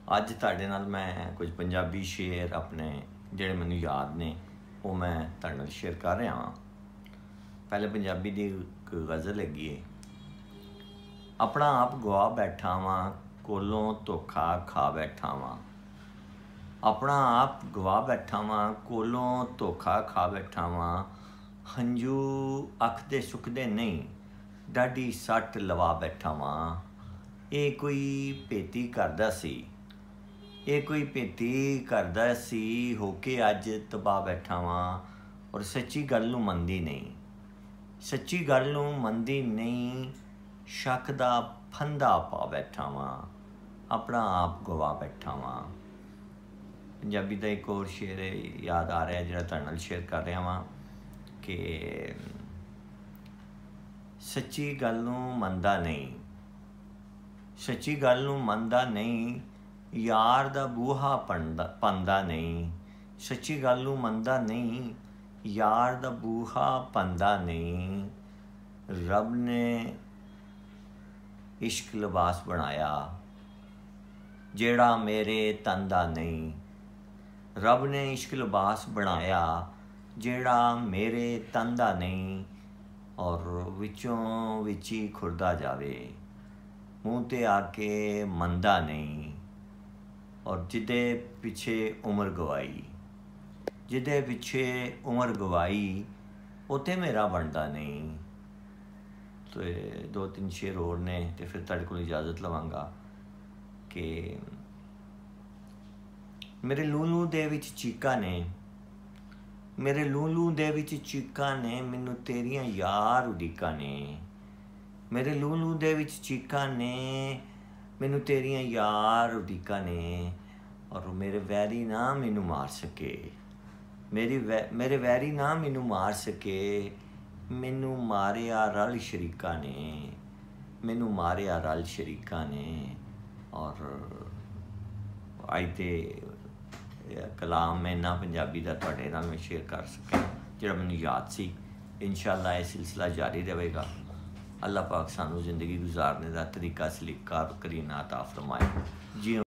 ਅੱਜ ਤੁਹਾਡੇ ਨਾਲ ਮੈਂ ਕੁਝ ਪੰਜਾਬੀ ਸ਼ੇਰ ਆਪਣੇ ਜਿਹੜੇ ਮੈਨੂੰ ਯਾਦ ਨੇ ਉਹ ਮੈਂ ਤੁਹਾਡੇ ਨਾਲ ਸ਼ੇਅਰ ਕਰ ਰਿਹਾ ਹਾਂ। ਪਹਿਲੇ ਪੰਜਾਬੀ ਦੀ ਇੱਕ ਗਜ਼ਲ ਹੈਗੀ ਹੈ। ਆਪਣਾ ਆਪ ਗਵਾ ਬੈਠਾ ਵਾਂ, ਕੋਲੋਂ ਧੋਖਾ ਖਾ ਬੈਠਾ ਵਾਂ। ਆਪਣਾ ਆਪ ਗਵਾ ਬੈਠਾ ਵਾਂ, ਕੋਲੋਂ ਧੋਖਾ ਖਾ ਬੈਠਾ ਵਾਂ। ਹੰਝੂ ਅੱਖ ਦੇ ਸੁੱਕਦੇ ਨਹੀਂ, ਡਾਢੀ ਸੱਟ ਲਵਾ ਬੈਠਾ ਵਾਂ। ਇਹ ਕੋਈ ਭੇਤੀ ਕਰਦਾ ਸੀ, ਇਹ ਕੋਈ ਭੇਤੀ ਕਰਦਾ ਸੀ, ਹੋ ਕੇ ਅੱਜ ਤਬਾਹ ਬੈਠਾ ਵਾਂ। ਔਰ ਸੱਚੀ ਗੱਲ ਨੂੰ ਮੰਨਦੀ ਨਹੀਂ, ਸੱਚੀ ਗੱਲ ਨੂੰ ਮੰਨਦੀ ਨਹੀਂ। ਸ਼ੱਕ ਦਾ ਫੰਦਾ ਪਾ ਬੈਠਾ ਵਾਂ, ਆਪਣਾ ਆਪ ਗਵਾ ਬੈਠਾ ਵਾਂ। ਪੰਜਾਬੀ ਦਾ ਇੱਕ ਹੋਰ ਸ਼ੇਰ ਯਾਦ ਆ ਰਿਹਾ ਜਿਹੜਾ ਤੁਹਾਡੇ ਨਾਲ ਸ਼ੇਅਰ ਕਰ ਰਿਹਾ ਵਾਂ ਕਿ ਸੱਚੀ ਗੱਲ ਨੂੰ ਮੰਨਦਾ ਨਹੀਂ, ਸੱਚੀ ਗੱਲ ਨੂੰ ਮੰਨਦਾ ਨਹੀਂ। ਯਾਰ ਦਾ ਬੂਹਾ ਪੰਦਾ ਨਹੀਂ, ਸੱਚੀ ਗੱਲ ਨੂੰ ਮੰਨਦਾ ਨਹੀਂ। ਯਾਰ ਦਾ ਬੂਹਾ ਪੰਦਾ ਨਹੀਂ। ਰੱਬ ਨੇ ਇਸ਼ਕ ਲਿਬਾਸ ਬਣਾਇਆ, ਜਿਹੜਾ ਮੇਰੇ ਤਨ ਦਾ ਨਹੀਂ। ਰੱਬ ਨੇ ਇਸ਼ਕ ਲਿਬਾਸ ਬਣਾਇਆ, ਜਿਹੜਾ ਮੇਰੇ ਤਨ ਦਾ ਨਹੀਂ। ਔਰ ਵਿੱਚੋਂ ਵਿੱਚ ਹੀ ਖੁਰਦਾ ਜਾਵੇ, ਮੂੰਹ 'ਤੇ ਆ ਕੇ ਮੰਨਦਾ ਨਹੀਂ। ਔਰ ਜਿਹਦੇ ਪਿੱਛੇ ਉਮਰ ਗਵਾਈ, ਜਿਹਦੇ ਪਿੱਛੇ ਉਮਰ ਗਵਾਈ, ਉੱਥੇ ਮੇਰਾ ਬਣਦਾ ਨਹੀਂ। ਤੇ ਦੋ ਤਿੰਨ ਸ਼ੇਰ ਹੋਰ ਨੇ ਅਤੇ ਫਿਰ ਤੁਹਾਡੇ ਕੋਲ ਇਜਾਜ਼ਤ ਲਵਾਂਗਾ ਕਿ ਮੇਰੇ ਲੂਲੂ ਦੇ ਵਿੱਚ ਚੀਕਾਂ ਨੇ, ਮੇਰੇ ਲੂਲੂ ਦੇ ਵਿੱਚ ਚੀਕਾਂ ਨੇ, ਮੈਨੂੰ ਤੇਰੀਆਂ ਯਾਰ ਉਡੀਕਾਂ ਨੇ। ਮੇਰੇ ਲੂਲੂ ਦੇ ਵਿੱਚ ਚੀਕਾਂ ਨੇ, ਮੈਨੂੰ ਤੇਰੀਆਂ ਯਾਰ ਉਡੀਕਾਂ ਨੇ। ਔਰ ਮੇਰੇ ਵੈਰੀ ਨਾ ਮੈਨੂੰ ਮਾਰ ਸਕੇ, ਮੇਰੇ ਵੈਰੀ ਨਾ ਮੈਨੂੰ ਮਾਰ ਸਕੇ। ਮੈਨੂੰ ਮਾਰਿਆ ਰਲ ਸ਼ਰੀਕਾਂ ਨੇ, ਮੈਨੂੰ ਮਾਰਿਆ ਰਲ ਸ਼ਰੀਕਾਂ ਨੇ। ਔਰ ਅੱਜ ਤੇ ਕਲਾਮ ਮੈਂ ਇੰਨਾ ਪੰਜਾਬੀ ਦਾ ਤੁਹਾਡੇ ਨਾਲ ਮੈਂ ਸ਼ੇਅਰ ਕਰ ਸਕਿਆ ਜਿਹੜਾ ਮੈਨੂੰ ਯਾਦ ਸੀ। ਇੰਸ਼ਾਅੱਲਾ ਇਹ ਸਿਲਸਿਲਾ ਜਾਰੀ ਰਹੇਗਾ। ਅੱਲਾਹ ਪਾਕ ਸਾਨੂੰ ਜ਼ਿੰਦਗੀ ਗੁਜ਼ਾਰਨੇ ਦਾ ਤਰੀਕਾ ਸਲੀਕਾ ਕਰੀਨਾ ਅਤਾ ਫਰਮਾਏ। ਜੀ